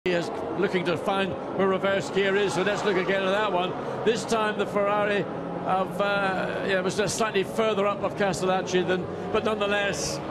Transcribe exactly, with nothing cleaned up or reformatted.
He is looking to find where reverse gear is, so let's look again at that one. This time the Ferrari of, uh, yeah, was just slightly further up of Castellacci than, but nonetheless